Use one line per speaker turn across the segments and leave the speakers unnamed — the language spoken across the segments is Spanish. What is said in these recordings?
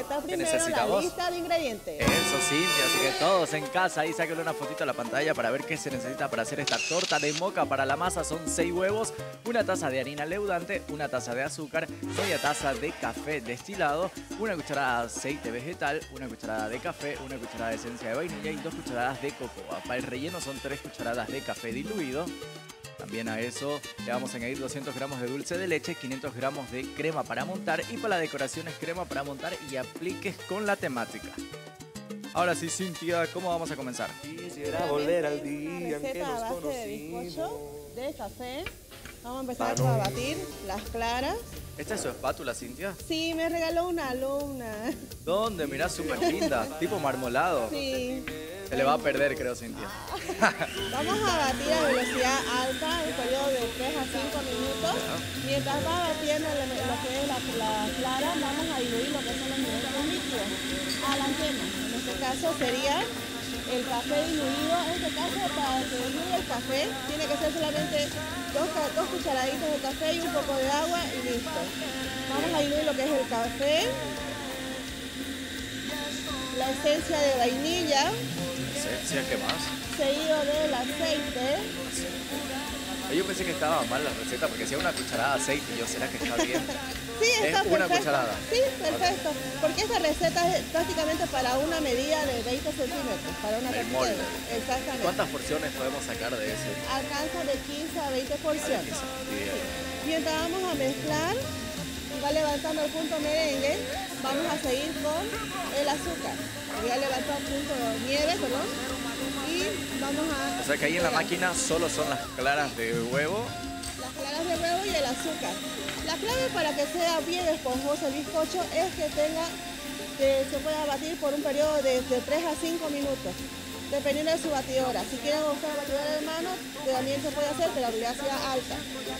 receta.
¿Qué
Primero la
necesitamos?
lista de ingredientes.
Eso, Cintia, así que todos en casa ahí sáquenle una fotito a la pantalla para ver qué se necesita para hacer esta torta de moca. Para la masa son 6 huevos, una taza de harina leudante, una taza de azúcar, media taza de café destilado, una cucharada de aceite vegetal, una cucharada de café, una cucharada de esencia de vainilla y 2 cucharadas de cocoa. Para el relleno son 3 cucharadas de café diluido. También a eso le vamos a añadir 200 gramos de dulce de leche, 500 gramos de crema para montar y para la decoración es crema para montar y apliques con la temática. Ahora sí, Cintia, ¿cómo vamos a comenzar?
Quisiera volver al día en que
Receta a
nos
base de bizcocho,
conocimos.
de café. Vamos a empezar a batir las claras.
¿Esta es su espátula, Cintia?
Sí, me regaló una alumna.
¿Dónde? Mirá, súper linda, tipo marmolado.
Sí.
Se le va a perder, creo, Cintia.
Vamos a batir a velocidad alta en un periodo de 3 a 5 minutos. Mientras va batiendo lo que es la clara, vamos a diluir lo que son los ingredientes líquidos a la yema. En este caso sería el café diluido. En este caso, para que diluya el café, tiene que ser solamente dos cucharaditas de café y un poco de agua y listo. Vamos a diluir lo que es el café, la esencia de vainilla,
¿Esencia? ¿Qué más?
seguido del aceite.
Yo pensé que estaba mal la receta porque si hay una cucharada de aceite, yo, ¿será que está bien?
Sí, está
Es una
perfecto.
cucharada.
Sí, perfecto. Porque esta receta es prácticamente para una medida de 20 centímetros, para una
El
tortilla.
molde.
Exactamente.
¿Cuántas porciones podemos sacar de ese?
Alcanza de 15 a 20 porciones.
Bien.
Mientras vamos a mezclar y va levantando el punto merengue, vamos a seguir con el azúcar. Voy a levantar el punto nieve, perdón. Y vamos a...
O sea que ahí en la máquina solo son las claras de huevo.
Las claras de huevo y el azúcar. La clave para que sea bien esponjoso el bizcocho es que se pueda batir por un periodo de 3 a 5 minutos, dependiendo de su batidora. Si quieren usar batidora de mano, también se puede hacer, pero a velocidad alta.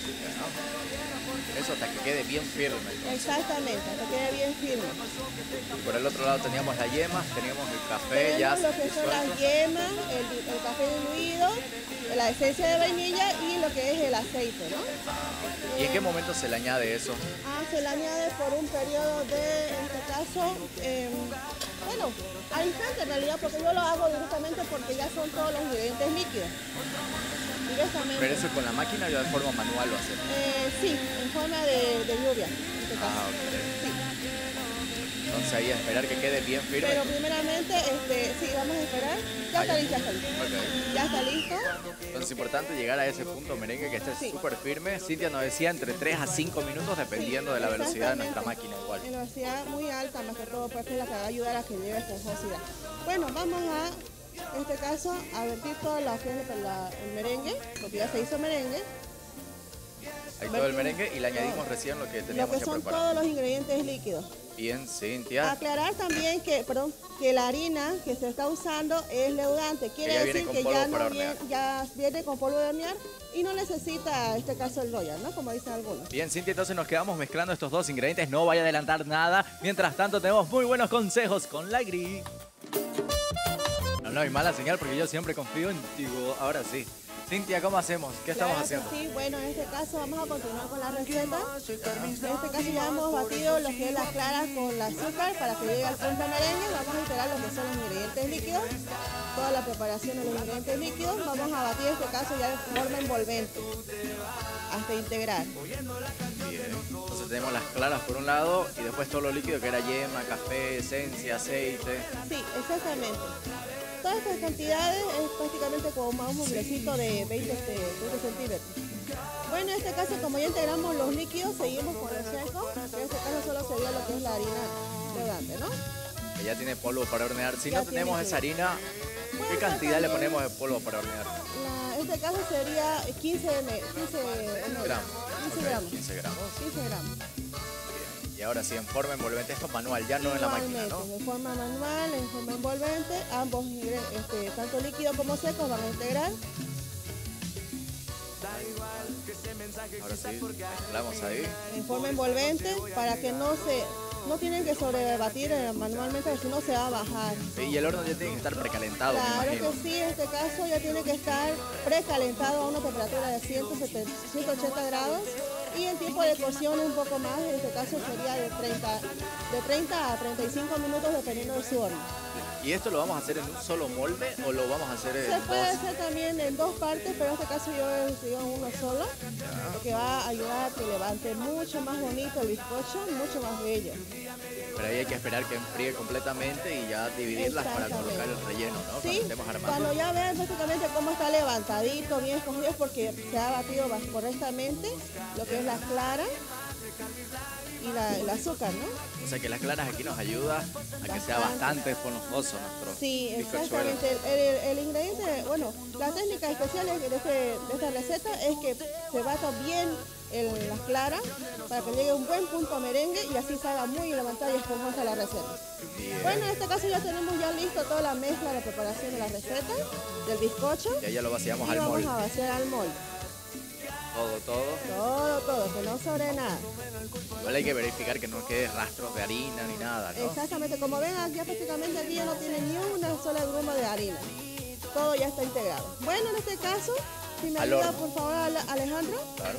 Eso hasta que quede bien firme.
Exactamente, hasta que quede bien firme.
Y por el otro lado teníamos la yema, teníamos el café ya
Tenemos lo que son las
disuelto.
yemas, el café diluido, la esencia de vainilla y lo que es el aceite, ¿no?
¿Y en qué momento se le añade eso?
Se le añade por un periodo de, en este caso, bueno, al instante en realidad, porque yo lo hago directamente porque ya son todos los ingredientes líquidos. Directamente.
Pero eso con la máquina yo de forma manual lo hacemos.
Sí, en forma de lluvia, en este caso.
Ok.
Sí.
Entonces ahí a esperar que quede bien firme.
Pero primeramente, sí, vamos a esperar. Ya está listo, ya está listo.
Ok.
Ya está listo.
Entonces es importante llegar a ese punto merengue que esté
Sí.
súper firme. Cintia nos decía entre 3 a 5 minutos dependiendo de la velocidad de nuestra máquina igual.
En velocidad muy alta, más que todo, porque es la que va a ayudar a que lleve esponjosidad. Bueno, vamos a, en este caso, a vertir todo lo que es el merengue, porque ya se hizo merengue.
Ahí todo el merengue y le añadimos recién lo que
Lo
teníamos
que
que
son
preparar.
todos los ingredientes líquidos.
Bien, Cintia.
Aclarar también que la harina que se está usando es leudante. Quiere
ya viene
decir
con
que
polvo
ya,
para
no
hornear.
ya viene con polvo de hornear y no necesita, en este caso, el Royal, ¿no? Como dicen algunos.
Bien, Cintia, entonces nos quedamos mezclando estos dos ingredientes. No vaya a adelantar nada. Mientras tanto, tenemos muy buenos consejos con la Gris. No hay mala señal porque yo siempre confío en ti. Ahora sí. Cintia, ¿cómo hacemos? ¿Qué estamos
Claro que
haciendo?
Sí, bueno, en este caso vamos a continuar con la receta. En este caso ya hemos batido lo que es las claras con el azúcar para que llegue al punto merengue. Vamos a integrar lo que son los ingredientes líquidos, toda la preparación de los ingredientes líquidos. Vamos a batir en este caso ya de forma envolvente hasta integrar.
Bien. Entonces tenemos las claras por un lado y después todo lo líquido que era yema, café, esencia, aceite.
Sí, exactamente. Todas estas cantidades es prácticamente como un hombrecito de 20 centímetros. Bueno, en este caso, como ya integramos los líquidos, seguimos con el seco. En este caso solo sería lo que es la harina leudante, ¿no?
Que ya tiene polvo para hornear. Si
Ya
no tenemos
tiene
esa harina, ¿qué
Bueno,
cantidad le
también-
ponemos de polvo para hornear?
En este caso sería 15
Gramos.
15
Ok,
gramos.
15 gramos.
15 gramos.
Bien. Y ahora sí, en forma envolvente. Esto es manual, ya no en la máquina, ¿no?
De forma manual, en forma envolvente, ambos tanto líquido como seco van a integrar.
Ahora sí, mezclamos ahí.
En forma envolvente para que no tienen que sobrebatir manualmente, si no se va a bajar.
Sí, y el horno ya tiene que estar precalentado, me
Claro
imagino.
que sí, en este caso ya tiene que estar precalentado a una temperatura de 180 grados Y el tiempo de cocción un poco más, en este caso sería de 30 a 35 minutos dependiendo de su horno.
¿Y esto lo vamos a hacer en un solo molde o lo vamos a hacer en
Se puede
dos?
hacer también en dos partes, pero en este caso yo he decidido en uno solo, porque va a ayudar a que levante mucho más bonito el bizcocho, mucho más bello.
Pero ahí hay que esperar que enfríe completamente y ya dividirlas para colocar el relleno, ¿no?
Sí,
Cuando estemos armando.
cuando ya vean prácticamente cómo está levantadito, bien escogido, es porque se ha batido correctamente lo que es la clara y el azúcar, ¿no?
O sea que las claras aquí nos ayuda a que sea bastante esponjoso nuestro
Sí,
bizcochuelo.
exactamente. El ingrediente, bueno, la técnica especial de esta receta es que se bata bien las claras para que llegue a un buen punto merengue y así salga muy levantada y esponjosa la receta.
Bien.
Bueno, en este caso ya tenemos ya listo toda la mezcla de preparación de la receta, del bizcocho.
Y ahí ya lo vaciamos
Y
al
vamos
molde.
a vaciar al molde.
Todo.
Que no sobre nada.
Igual hay que verificar que no quede rastros de harina ni nada, ¿no?
Exactamente, como ven, ya prácticamente aquí ya no tiene ni una sola gruma de harina. Todo ya está integrado. Bueno, en este caso, si me
Al
ayuda
horno.
por favor Alejandro.
Claro.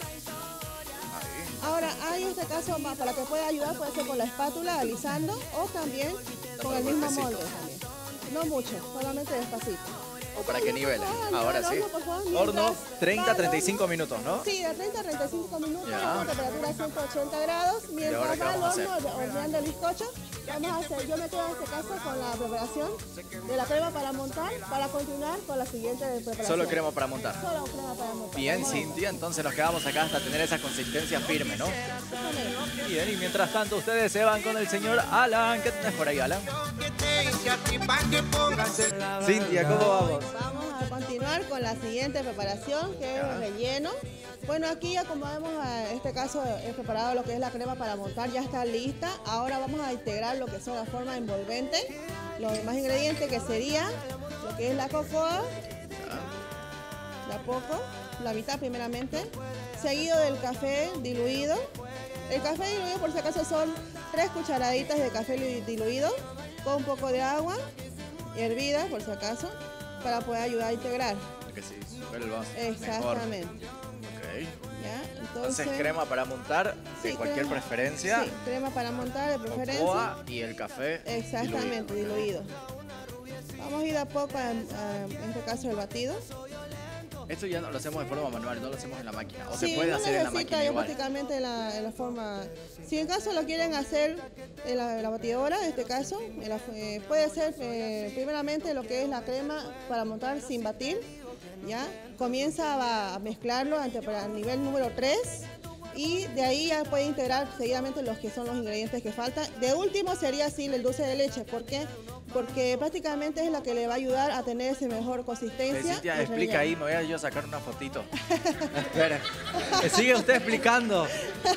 Ahora, hay en este caso, para que pueda ayudar, puede ser con la espátula, alisando, o también con el mismo
vueltecito.
molde también. No mucho, solamente despacito.
¿O para qué niveles?
Al
Ahora sí.
horno, por favor,
Horno
mientras
30
va al
35
horno.
minutos, ¿no?
Sí, de 30 a 35 minutos,
Ya.
con temperatura 180 grados.
ahora
Mientras
qué
va al
vamos a
horno horneando el bizcocho, vamos a hacer, yo me quedo en este caso con la preparación de la crema para montar, para continuar con la siguiente preparación.
Solo crema para montar.
Solo crema para montar.
Bien,
Vamos a ver.
Cintia, entonces nos quedamos acá hasta tener esa consistencia firme, ¿no? Bien, y mientras tanto ustedes se van con el señor Alan. ¿Qué tenés por ahí, Alan? Cintia, ¿cómo vamos?
Vamos a continuar con la siguiente preparación, que es el relleno. Bueno, aquí ya como vemos, en este caso he preparado lo que es la crema para montar, ya está lista. Ahora vamos a integrar lo que son la forma envolvente, los demás ingredientes que sería lo que es la cocoa, la mitad primeramente, seguido del café diluido. El café diluido por si acaso son 3 cucharaditas de café diluido con un poco de agua hervida por si acaso para poder ayudar a integrar.
Que sí, sube el vaso.
Exactamente.
Ok.
¿Ya?
Entonces, crema para montar de
sí,
cualquier
crema.
preferencia.
Sí, crema para montar de preferencia.
Cocoa y el café.
Exactamente, diluido. Vamos a ir a poco en este caso el batido.
Esto ya no lo hacemos de forma manual, no lo hacemos en la máquina. O
Sí,
se puede
no
hacer en la
necesita
máquina
ya
igual.
prácticamente en la forma. Si en caso lo quieren hacer en la batidora, en este caso, puede ser primeramente lo que es la crema para montar sin batir. ¿Ya? Comienza a mezclarlo al nivel número 3 y de ahí ya puede integrar seguidamente los que son los ingredientes que faltan. De último sería así el dulce de leche. ¿Por qué? Porque prácticamente es la que le va a ayudar a tener esa mejor consistencia.
Cintia,
y
explica
relleno.
ahí, me voy a yo sacar una fotito. Espera, sigue usted explicando.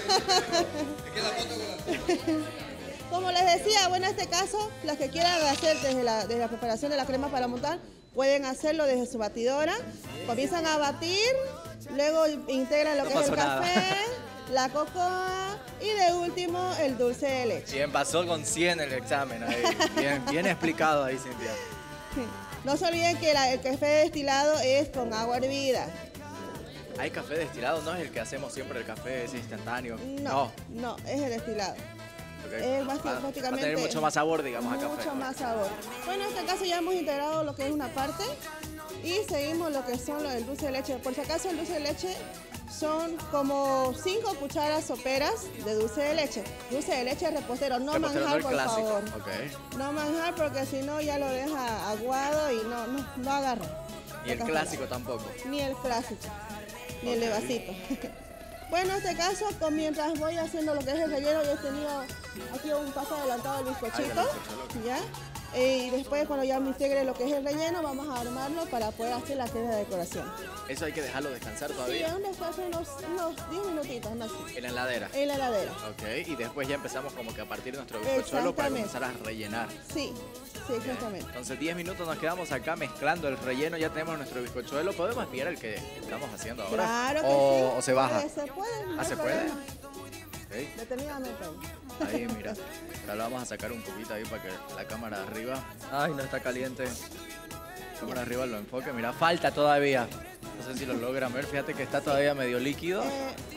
Como les decía, bueno, en este caso, las que quieran hacer desde la preparación de la crema para montar, pueden hacerlo desde su batidora. Comienzan a batir, luego integran lo
No
que es el
pasó nada.
café, la cocoa y de último el dulce de leche.
Bien, pasó con 100 el examen ahí. Bien explicado ahí, Cintia.
No se olviden que el café destilado es con agua hervida.
¿Hay café destilado? ¿No es el que hacemos siempre, el café es instantáneo?
No, es el destilado.
Ok.
Es
Va a
prácticamente
tener mucho más sabor, digamos, a café.
mucho más sabor. Bueno, en este caso ya hemos integrado lo que es una parte y seguimos lo que son el dulce de leche. Por si acaso el dulce de leche son como 5 cucharas soperas de dulce de leche. Dulce de leche repostero, no
Repostero,
manjar,
el
por
clásico.
favor.
Ok.
No manjar porque si no ya lo deja aguado y no agarra.
Y el
Toca
clásico tampoco.
ni el clásico, ni el de vasito. Bueno, en este caso, mientras voy haciendo lo que es el relleno, yo he tenido aquí un paso adelantado del bizcochito, ¿ya? Y después cuando ya me integre lo que es el relleno, vamos a armarlo para poder hacer la cena de decoración.
Eso hay que dejarlo descansar
Sí,
todavía.
aún después unos 10 minutitos, no sé,
En la heladera.
en la heladera.
Ok, y después ya empezamos como que a partir de nuestro bizcochuelo para
Exactamente.
comenzar a rellenar.
Sí, exactamente.
Entonces 10 minutos nos quedamos acá mezclando el relleno, ya tenemos nuestro bizcochuelo. ¿Podemos espiar el que estamos haciendo ahora?
Claro que
o,
sí.
¿O se baja?
Se puede. no
¿Ah,
hay
se puede?
problema.
Ok.
Determinadamente.
Ahí, mira. Ahora lo vamos a sacar un poquito ahí para que la cámara de arriba. Ay, no está caliente. Cámara de arriba lo enfoque. Mira, falta todavía. No sé si lo logran ver. Fíjate que está todavía medio líquido.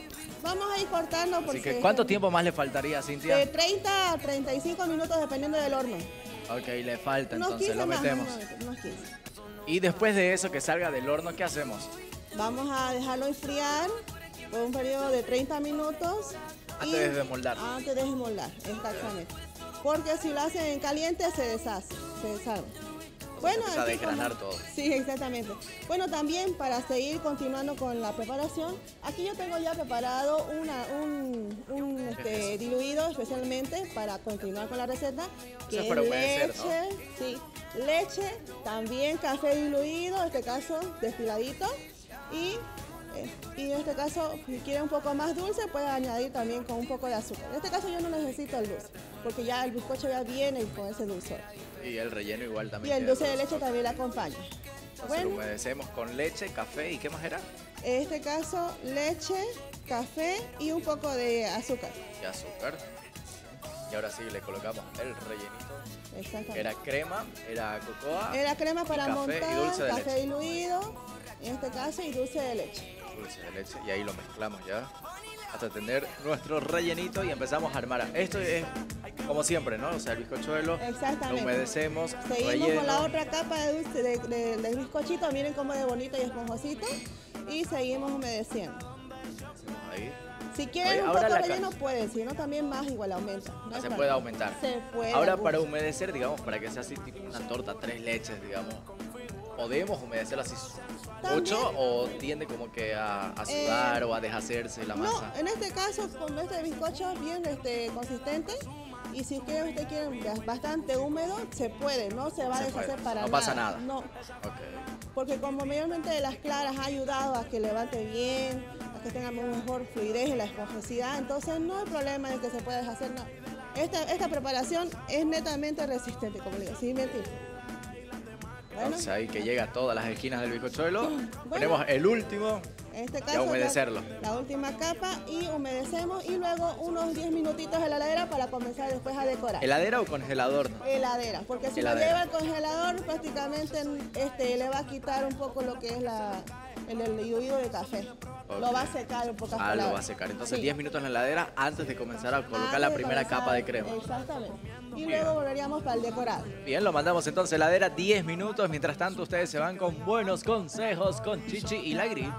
Vamos a ir cortando porque...
Así que, ¿cuánto tiempo más le faltaría, Cintia?
De 30 a 35 minutos dependiendo del horno.
Ok, le falta,
Unos
entonces
15
lo
más,
metemos.
unos 15.
Y después de eso, que salga del horno, ¿qué hacemos?
Vamos a dejarlo enfriar por un periodo de 30 minutos.
Antes de desmoldar.
Antes de desmoldar, exactamente. Porque si lo hacen en caliente se deshace, se desarma.
Bueno, empieza a desgranar todo.
Sí, exactamente. Bueno, también para seguir continuando con la preparación, aquí yo tengo ya preparado un diluido especialmente para continuar con la receta. Que
Eso es para humedecer,
leche,
¿no?
sí, leche, también café diluido, en este caso destiladito, y en este caso, si quiere un poco más dulce, puede añadir también con un poco de azúcar. En este caso yo no necesito el dulce, porque ya el bizcocho ya viene con ese dulzor.
Y el relleno igual
Y
también.
el dulce de leche también la acompaña.
Entonces lo humedecemos con leche, café y ¿qué más era?
En este caso, leche, café y un poco de azúcar.
Y azúcar. Y ahora sí le colocamos el rellenito.
Exactamente.
Era crema, era cocoa.
Era crema para
café
montar,
y dulce de
café
leche.
diluido, en este caso, y dulce de leche.
Dulce de leche. Y ahí lo mezclamos ya. Hasta tener nuestro rellenito y empezamos a armar. Esto es como siempre, ¿no? O sea, el bizcochuelo.
Exactamente.
Lo humedecemos.
Seguimos
relleno.
con la otra capa de dulce del bizcochito, miren cómo de bonito y esponjosito. Y seguimos humedeciendo.
Hacemos ahí.
Si quieren
Oye,
un
ahora
poco
la
relleno pueden, si no también más igual aumenta. No hay
Se
problema.
puede aumentar.
Se puede.
Ahora
gusto.
para humedecer, digamos, para que sea así tipo una torta, 3 leches, digamos. ¿Podemos humedecerlo así mucho
También.
o tiende como que a sudar o a deshacerse la masa?
No, en este caso, con este bizcocho bien consistente. Y si usted quiere bastante húmedo, se puede, no se va a
Se
deshacer
puede.
para nada.
No pasa nada.
No,
Ok.
porque como mayormente las claras ha ayudado a que levante bien, a que tenga mejor fluidez en la esponjosidad, entonces no hay problema de que se pueda deshacer, no. Esta preparación es netamente resistente, como digo, sin mentir. Bueno,
Entonces ahí que llega a todas las esquinas del bizcochuelo.
Bueno.
Ponemos el último
en este
y a
caso
humedecerlo.
la última capa y humedecemos y luego unos 10 minutitos en la heladera para comenzar después a decorar.
¿Heladera o congelador? No?
Heladera, porque si
Heladera.
lo lleva al congelador prácticamente le va a quitar un poco lo que es el diluido de café.
Ok.
Lo va a secar un poco.
Ah, lo va a secar. Entonces
Sí.
10 minutos en la heladera antes de comenzar a colocar la
Antes de
primera
comenzar,
capa de crema.
Exactamente. Y
Bien.
luego volveríamos para el decorado.
Bien, lo mandamos entonces a la heladera 10 minutos. Mientras tanto, ustedes se van con buenos consejos con Chichi y la Gris.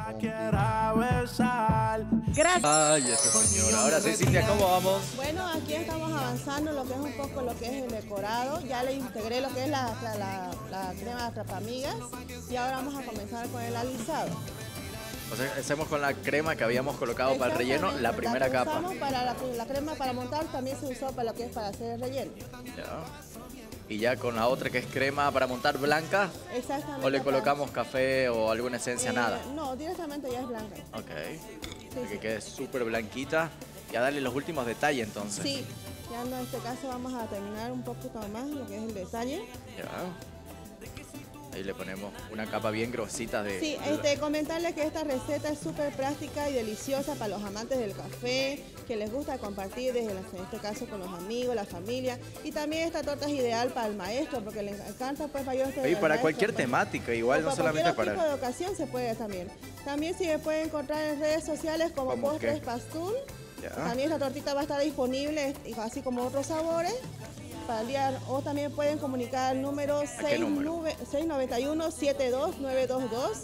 Gracias.
Ay, este señor. Ahora sí, Cintia, ¿cómo vamos?
Bueno, aquí estamos avanzando en lo que es un poco lo que es el decorado. Ya le integré lo que es la crema de atrapamigas y ahora vamos a comenzar con el alisado.
O sea, hacemos con la crema que habíamos colocado para el relleno la
Exactamente,
primera
que
capa.
usamos para la crema para montar también se usó para lo que es para hacer el relleno.
Ya. Y ya con la otra que es crema para montar blanca,
Exactamente.
o le colocamos café o alguna esencia, nada.
No, directamente ya es blanca.
Ok.
Sí,
Para que
sí.
quede súper blanquita. Y a darle los últimos detalles entonces.
Sí, ya en este caso vamos a terminar un poquito más lo que es el detalle.
Ya. Ahí le ponemos una capa bien grosita de...
Sí, comentarles que esta receta es súper práctica y deliciosa para los amantes del café, que les gusta compartir en este caso con los amigos, la familia. Y también esta torta es ideal para el maestro, porque le encanta pues mayor
Y para cualquier temática, igual, no solamente
cualquier tipo
para...
de ocasión se puede también. También se me puede encontrar en redes sociales como
¿Cómo
Postres
qué?
Pastún.
Ya.
También esta tortita va a estar disponible, así como otros sabores. Para el día, o también pueden comunicar al número
qué número?
691-72922,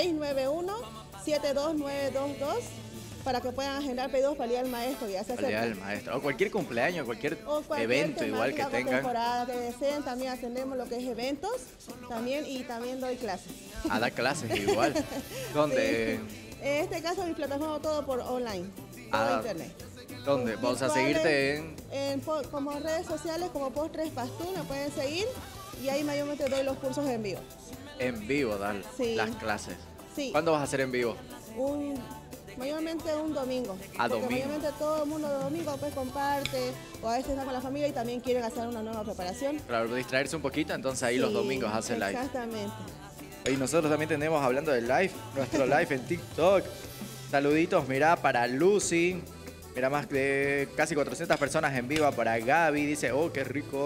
691-72922, para que puedan agendar pedidos para el día del maestro, que ya se
Para el día
acerca.
del maestro. O cualquier cumpleaños, cualquier
O cualquier
evento igual que
temática o
tengan.
temporada que deseen, también atendemos lo que es eventos, y también doy clases.
A dar clases igual. ¿Dónde?
En este caso, mi plataforma todo por online, todo
Ah,
internet.
¿Dónde? Vamos a seguirte en...
Como redes sociales, como Postres Pastún, me pueden seguir y ahí mayormente doy los cursos en vivo.
En vivo, dar
Sí.
las clases.
Sí,
¿Cuándo vas a hacer en vivo?
mayormente un domingo.
Ah,
Porque
domingo.
mayormente todo el mundo domingo pues comparte o a veces está con la familia y también quieren hacer una nueva preparación.
Claro, distraerse un poquito, entonces ahí los
Sí,
domingos hace live.
Exactamente.
Y nosotros también tenemos, hablando del live, nuestro live en TikTok. Saluditos, mirá, para Lucy. Mira, más de casi 400 personas en vivo para Gaby. Dice, oh, qué rico.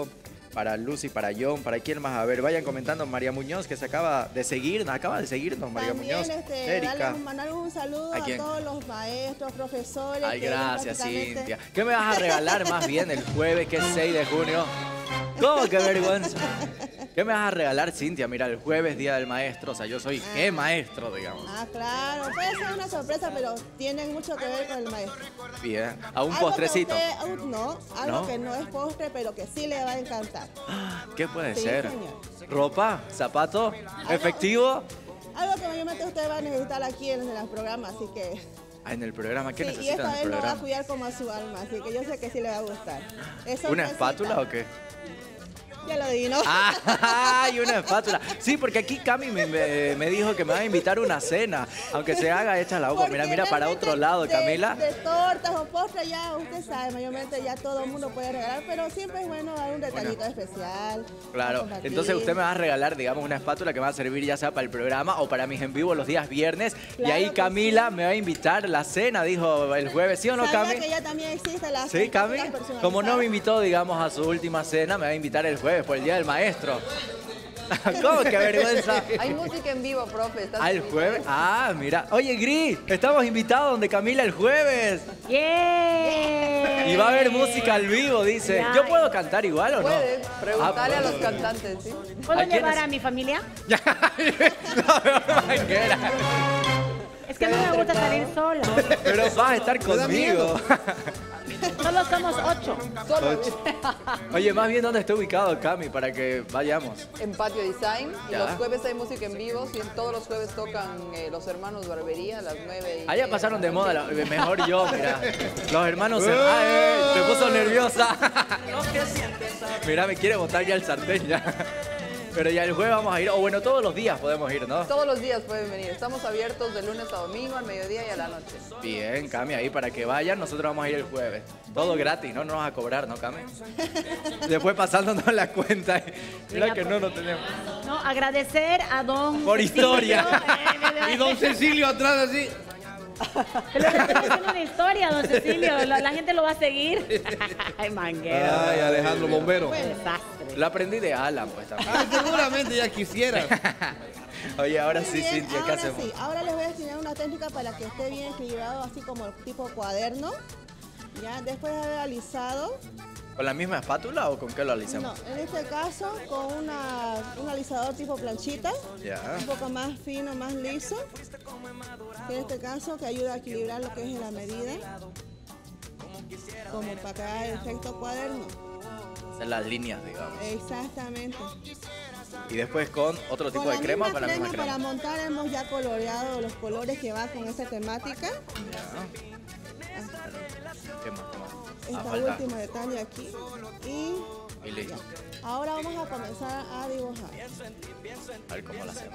para Lucy, para John, para quién más. A ver, vayan comentando. María Muñoz, que se acaba de seguirnos, María
También,
Muñoz. Erika.
mandar un saludo
¿A
a
quién?
todos los maestros, profesores.
Ay,
que ellos
gracias,
prácticamente-
Cintia. ¿Qué me vas a regalar más bien el jueves, que es 6 de junio? ¿Cómo? ¡Qué vergüenza! ¿Qué me vas a regalar, Cintia? Mira, el jueves, Día del Maestro. O sea, yo soy qué maestro, digamos.
Ah, claro, puede ser una sorpresa, pero tienen mucho que ver con el maestro.
Bien. A un
Algo que
postrecito.
algo
¿No?
que no es postre, pero que sí le va a encantar.
¿Qué puede
Sí,
ser?
señor.
¿Ropa? ¿Zapato? ¿Efectivo?
Algo que mayormente ustedes van a necesitar aquí en el programa, así que...
Ah, en el programa. ¿Qué
Sí, y
necesitan
esta
en el
vez lo va a
programa?
cuidar como a su alma, así que yo sé que sí le va a gustar. Es
¿Una
sorpresita.
espátula o qué?
Ya lo adivino.
Ah, y una espátula. Sí, porque aquí Cami me dijo que me va a invitar a una cena. Aunque se haga hecha la boca.
Porque
Mira para
realmente
otro lado,
de-
Camila.
De tortas o postres ya usted sabe, mayormente ya todo el mundo puede regalar, pero siempre es bueno dar un detallito especial.
Claro,
compartir.
entonces usted me va a regalar, digamos, una espátula que me va a servir ya sea para el programa o para mis en vivo los días viernes. Y
Claro
ahí
que
Camila
sí.
me va a invitar a la cena, dijo el jueves. ¿Sí o no,
¿Sabía
Cami?
que ya también existe la
Sí, Cami. Como no me invitó, digamos, a su última cena, me va a invitar el jueves por el Día del Maestro. ¿Cómo? ¡Qué vergüenza!
Hay música en vivo, profe. ¿estás
Ah, el
invitado?
jueves. Ah, mira. Oye, Gris, estamos invitados donde Camila el jueves.
¡Yeah!
Y va a haber música al vivo, dice.
Ya.
¿Yo puedo cantar igual o no?
Puedes preguntarle a los
bueno.
cantantes, ¿sí?
¿Puedo
¿A quiénes?
llevar a mi familia?
No, manguera.
Es que no me gusta salir sola.
Pero vas a estar conmigo.
Solo somos 8.
Solo
Oye, más bien, ¿dónde está ubicado Cami para que vayamos?
en Patio Design. Y
Ya.
los jueves hay música en vivo. Y todos los jueves tocan los hermanos Barbería a las 9.
Allá pasaron de moda, mejor yo, mira. Los hermanos se puso nerviosa. Mira, me quiere botar ya el sartén ya. Pero ya el jueves vamos a ir, o bueno, todos los días podemos ir, ¿no?
Todos los días pueden venir. Estamos abiertos de lunes a domingo, al mediodía y a la noche.
Bien, Cami, ahí para que vayan, nosotros vamos a ir el jueves. Todo gratis, ¿no? No nos vas a cobrar, ¿no, Cami? Después pasándonos la cuenta. Mira que no tenemos.
No, agradecer a don
Por historia.
Y don Cecilio atrás así.
Pero le estoy haciendo una historia, don Cecilio. La gente lo va a seguir. Ay, manguero.
Ay, Alejandro Bombero.
Desastre.
Lo aprendí de Alan, pues también.
Ay, seguramente ya quisiera.
Oye, ahora
Muy
sí,
bien,
Cintia, ¿qué
ahora
hacemos?
sí, ahora les voy a enseñar una técnica para que esté bien equilibrado, así como tipo cuaderno. Ya, después de haber alisado,
¿Con la misma espátula o con qué lo alicemos?
no, en este caso con un alisador tipo planchita,
Ya.
un poco más fino, más liso. En este caso que ayuda a equilibrar lo que es la medida, como para que haga el efecto cuaderno.
Hacer las líneas, digamos.
Exactamente.
Y después con otro tipo
Con
de
la
crema o
misma
con la misma
crema
crema.
para montar hemos ya coloreado los colores que va con esa temática.
Ya. ¿Qué más? ¿Qué más?
Esta
Falta.
última detalle aquí y
Y listo.
ya. Ahora vamos a comenzar a dibujar.
A ver cómo lo hacemos.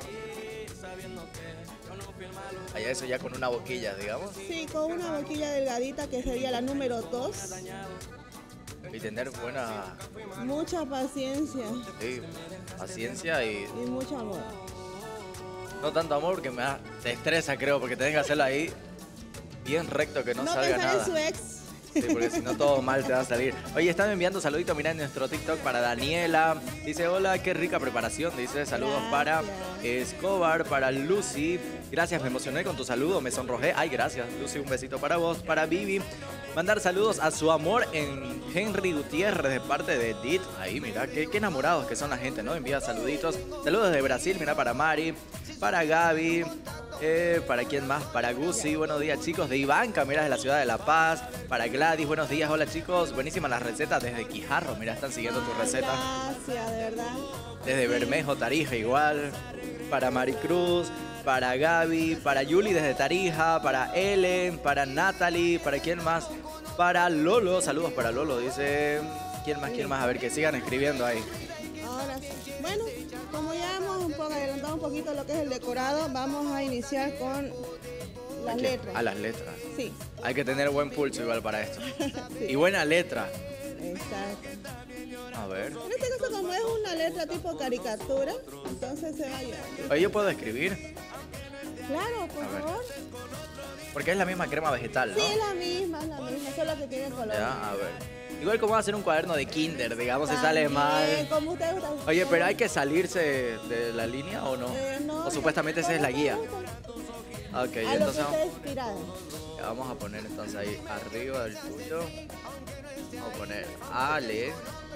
Allá eso ya con una boquilla, digamos.
Sí, con una boquilla delgadita que sería la número 2.
Y tener buena
Mucha paciencia
sí, paciencia y
y mucho amor.
no tanto amor porque te estresa, creo, porque tenés que hacerlo ahí bien recto, que no salga
pensar en
nada.
su ex.
Sí, porque si no todo mal te va a salir. Oye, están enviando saluditos, mirá en nuestro TikTok para Daniela. Dice, hola, qué rica preparación. Dice, saludos para Escobar, para Lucy. Gracias, me emocioné con tu saludo, me sonrojé. Ay, gracias, Lucy, un besito para vos. Para Vivi, mandar saludos a su amor en Henry Gutiérrez de parte de Edith. Ahí, mira, qué enamorados que son la gente, ¿no? Envía saluditos. Saludos de Brasil, mira, para Mari, para Gaby. ¿Para quién más? Para Gusi, buenos días chicos. De Ivanka, mira, de la ciudad de La Paz. Para Gladys, buenos días, hola chicos. Buenísimas las recetas desde Quijarro, mira, están siguiendo tu receta.
Gracias, de verdad.
Desde Bermejo, Tarija igual. Para Maricruz, para Gaby, para Yuli desde Tarija, para Ellen, para Natalie, ¿para quién más? Para Lolo, saludos para Lolo, dice. ¿Quién más? ¿Quién más? A ver, que sigan escribiendo ahí.
Ahora sí. Bueno, como ya hemos un poco adelantado un poquito lo que es el decorado, vamos a iniciar con las
Aquí,
letras.
a las letras.
Sí,
Hay que tener buen pulso igual para esto.
sí.
Y buena letra.
Exacto.
A ver.
En este caso, como es una letra tipo caricatura, entonces se va a llevar.
Oye, ¿yo puedo escribir?
Claro, por
A ver.
favor.
Porque es la misma crema vegetal, ¿no?
Sí, es la misma, solo que tiene color.
Ya, a ver. Igual como va a ser un cuaderno de kinder, digamos, si sale
También,
mal.
como ustedes gustan.
Oye, pero hay que salirse de la línea o no?
No,
O supuestamente esa es la guía. Ok,
A lo que
entonces
esté inspirada.
vamos a poner entonces ahí arriba del tuyo. Vamos a poner Ale.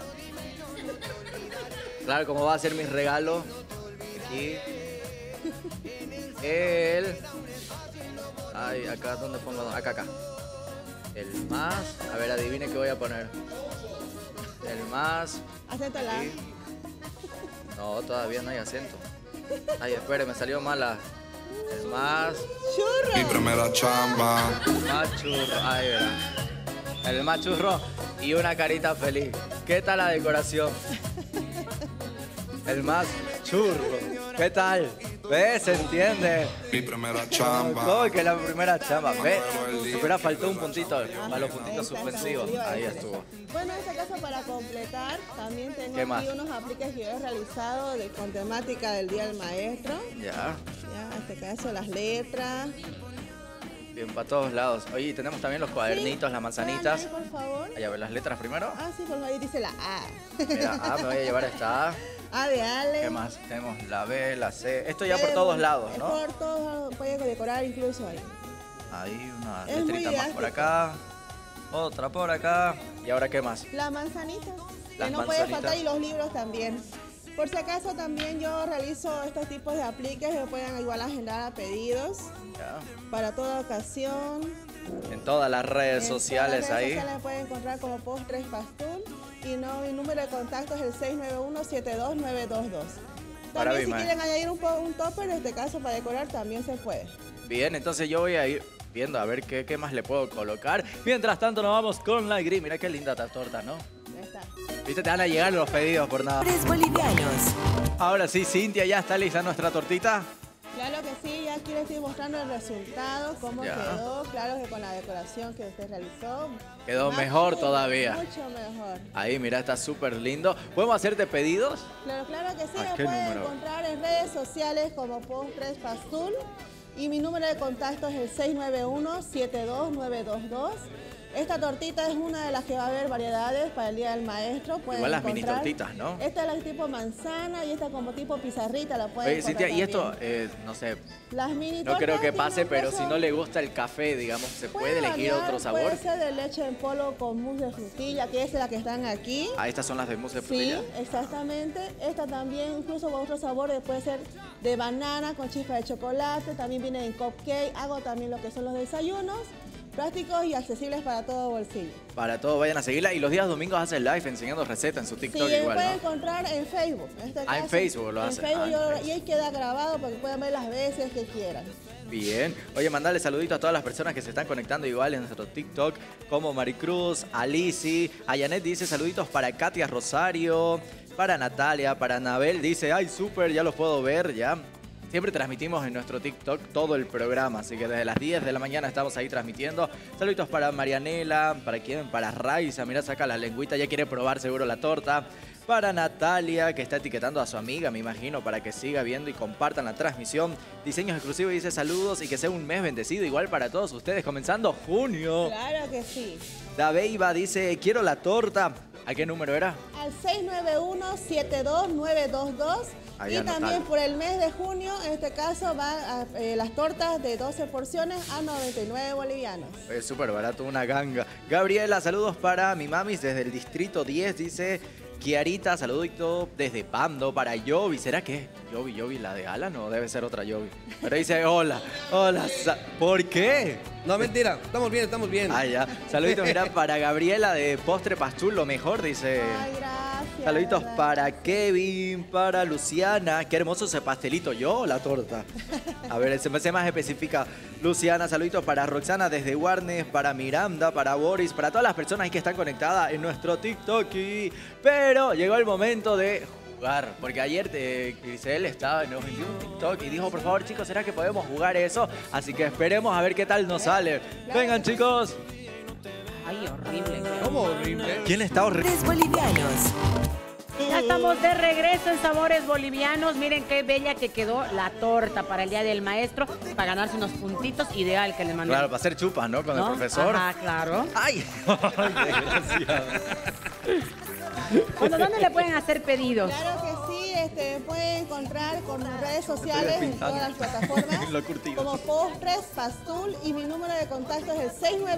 Claro, como va a ser mi regalo. Aquí. El. Ay, acá, ¿dónde pongo? Acá, acá. El más. A ver, adivine qué voy a poner. El más.
Acéntala.
Aquí. No, todavía no hay acento. Ay, espere, me salió mala. El más.
¡Churro!
primera chamba.
Más churro. Ahí verá. El más churro y una carita feliz. ¿Qué tal la decoración? El más churro. ¿Qué tal? ¿Ves? ¿Se entiende?
Mi primera
¿Cómo que la primera chamba? ¿Ves? Se hubiera faltado un puntito a los puntitos
Ahí está,
suspensivos.
salió,
Ahí
está.
estuvo.
Bueno, en este caso para completar, también tengo
¿Qué
aquí
más?
unos apliques que yo he realizado con temática del Día del Maestro.
Ya.
Ya, en este caso las letras.
Bien, para todos lados. Oye, y tenemos también los cuadernitos,
Sí,
las manzanitas.
vean ahí, por favor.
Ahí, a ver las letras primero.
Ah, sí, por favor, ahí dice la A.
Mira, A, me voy a llevar esta A.
A de Ale.
¿Qué más? Tenemos la B, la C. Esto ya
B
por
de
todos
bon-
lados, ¿no?
Por todos lados, puede decorar incluso ahí.
Ahí una
Es muy
letrita más por
didáctico.
acá. Otra por acá. ¿Y ahora qué más?
La manzanita,
Las
que no puede
manzanitas.
faltar, y los libros también. Por si acaso también yo realizo estos tipos de apliques que pueden igual agendar a pedidos
Ya.
para toda ocasión.
En todas las redes
En
sociales
todas las redes
ahí.
sociales me pueden encontrar como Postres Pastul y no, mi número de contacto es el 691-72922.
Para
También si
Bima.
quieren añadir un topper, en este caso para decorar, también se puede.
Bien, entonces yo voy a ir viendo a ver qué más le puedo colocar. Mientras tanto nos vamos con la gris. Mira qué linda esta torta, ¿no?
Ya está.
Viste, te van a llegar los pedidos por nada.
Bolivianos.
Ahora sí, Cintia, ¿ya está lista nuestra tortita?
Claro que sí, ya aquí les estoy mostrando el resultado, cómo
Ya.
quedó. Claro que con la decoración que usted realizó.
Quedó
más
mejor
lindo,
todavía.
Mucho mejor.
Ahí, mira, está súper lindo. ¿Podemos hacerte pedidos?
Claro que sí,
¿A
me
qué
pueden
número?
encontrar en redes sociales como Postres Pastul y mi número de contacto es el 691-72922. Esta tortita es una de las que va a haber variedades para el Día del Maestro. Pueden
Igual las mini
encontrar.
tortitas, ¿no?
Esta es la tipo manzana y esta como tipo pizarrita la pueden
Oye, Cintia,
encontrar
y esto,
también.
no sé,
Las mini
no creo
tortas
que pase,
tienen
pero si
precio-
no le gusta el café, digamos, ¿se puede elegir
variar,
otro sabor?
Puede ser de leche en polvo con mousse de frutilla, que es la que están aquí.
Ah, estas son las de mousse de
Sí,
frutilla.
exactamente. Esta también, incluso con otros sabores, puede ser de banana con chispa de chocolate. También viene en cupcake. Hago también lo que son los desayunos, prácticos y accesibles para todo bolsillo.
Para todo, vayan a seguirla. Y los días domingos hace live enseñando recetas en su
Sí,
TikTok
me
igual,
pueden
¿no?
encontrar en Facebook. En este
Ah, en
caso.
Facebook lo hace.
En Facebook,
Ah, en
yo-
Facebook.
y ahí queda grabado para que puedan ver las veces que quieran.
Bien. Oye, mandarle saluditos a todas las personas que se están conectando igual en nuestro TikTok, como Maricruz, Alici, Ayanet dice saluditos para Katia Rosario, para Natalia, para Anabel, dice, ay, súper, ya los puedo ver, ya. Siempre transmitimos en nuestro TikTok todo el programa, así que desde las 10 de la mañana estamos ahí transmitiendo. Saluditos para Marianela, ¿para quién? Para Raiza, mira, saca la lengüita, ya quiere probar seguro la torta. Para Natalia, que está etiquetando a su amiga, me imagino, para que siga viendo y compartan la transmisión. Diseños exclusivos, dice saludos y que sea un mes bendecido igual para todos ustedes, comenzando junio.
Claro que sí.
Dabeiva dice, quiero la torta. ¿A qué número era?
Al 691-72922.
Ahí
Y
anotalo.
también por el mes de junio, en este caso, van las tortas de 12 porciones a 99 bolivianos.
Es súper barato, una ganga. Gabriela, saludos para mi mamis desde el distrito 10, dice Kiarita, saludito desde Pando para Yobi. ¿Será que es Yobi, la de Alan o debe ser otra Yobi? Pero dice, hola, ¿por qué?
No, mentira. Estamos bien, estamos bien.
Ah, ya. Saludito, mira, para Gabriela de Postre Pastul, lo mejor, dice.
Ay, gracias.
Saluditos
¿verdad?
para Kevin, para Luciana. Qué hermoso ese pastelito. ¿Yo o la torta? A ver, se me hace más específica. Luciana, saluditos para Roxana desde Warnes, para Miranda, para Boris, para todas las personas ahí que están conectadas en nuestro TikTok. Pero llegó el momento de jugar. Porque ayer Grisel nos envió un TikTok y dijo, por favor, chicos, ¿será que podemos jugar eso? Así que esperemos a ver qué tal nos sale. Vengan, chicos.
Ay, horrible.
¿Cómo horrible?
¿Quién está horrible?
Bolivianos.
Ya estamos de regreso en Sabores Bolivianos. Miren qué bella que quedó la torta para el Día del Maestro, para ganarse unos puntitos, ideal que les mandé.
Claro, para hacer chupas, ¿no? Con
¿No?
el profesor.
Ajá, claro.
¡Ay! Desgraciado.
Bueno, ¿dónde le pueden hacer pedidos?
Claro que sí, me pueden encontrar con redes sociales en todas las plataformas
Lo curtido.
como Postres Pastul y mi número de contacto es el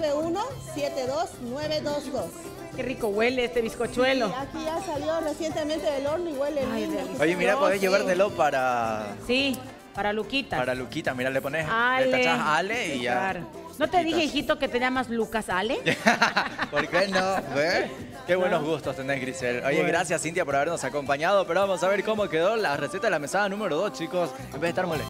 691-72922.
Qué rico huele este bizcochuelo.
Y aquí ya salió recientemente del horno y huele
Ay,
lindo.
delicioso.
Oye, mira, podés
Sí.
llevártelo para
Sí, para Luquita.
Luquita. Mira, le pones,
Ale.
le tachas Ale y ya.
Claro. ¿No te dije, hijito, que te llamas Lucas Ale?
¿Por qué no? ¿Ves? Qué buenos gustos tenés, Grisel. Oye,
Bueno.
gracias, Cintia, por habernos acompañado. Pero vamos a ver cómo quedó la receta de la mesada número 2, chicos. En vez de estar molestando.